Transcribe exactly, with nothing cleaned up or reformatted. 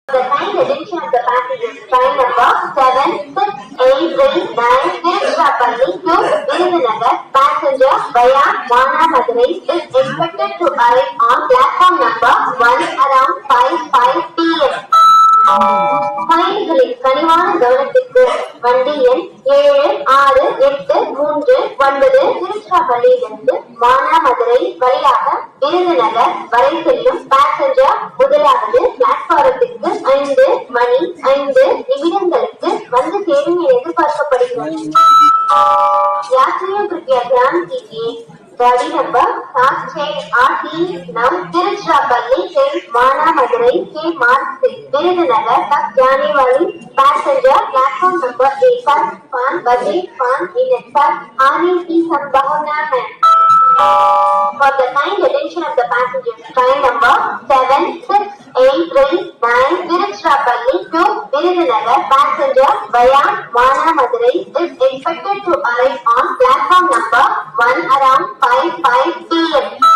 The kind attention of the passengers. Train number seven six eight three nine Tiruchirappalli to Virudhunagar. Passenger via Maanamadhurai is expected to arrive on platform number one around five five p m பயணிகளின் கனிவான கவனத்திற்கு வண்டி எண் ஏழு ஆறு எட்டு மூன்று ஒன்பது திருச்சிராப்பள்ளியிலிருந்து மானாமதுரை வழியாக விருதுநகர் வரை செல்லும் பேசஞ்சர் முதலாவது பிளாட்பாரத்திற்கு ஐந்து மணி ஐந்து நிமிடங்களுக்கு வந்து சேரும் என எதிர்பார்க்கப்படுகிறது. यात्रियों कृपया ध्यान दीजिए, गाड़ी नंबर सात छह आठ तीन नौ तिरुचिरापल्ली से मानामदुरई के मार्ग से विरुधुनगर तक जाने वाली पैसेंजर प्लेटफॉर्म नंबर एक पर पाँच बजे पाँच मिनट पर आने की संभावना है. For the kind attention of the passengers, train number seven six eight three nine Tiruchirappalli to Virudhunagar. Passenger via Maanamadhurai is expected to arrive on platform number one around five five p m